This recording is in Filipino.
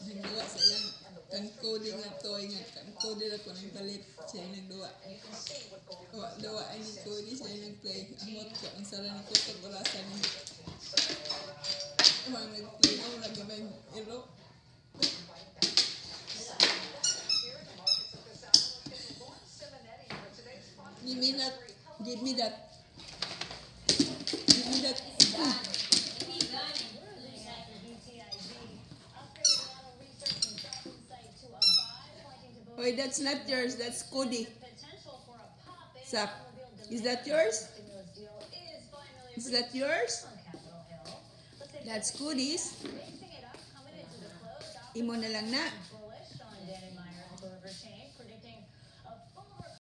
Nagduwa sa ilang kang coding nga toy nga kang coding ako ng palit siya nagduwa. Duwa ay ni coding siya nagplay. Amot ko ang sara ni kutok orasan ni. Ang nagplay ako nagabay iro. Give me that. Wait, that's not yours. That's Cody. Zach, is that yours? Is that yours? That's Cody's. Imo na lang na.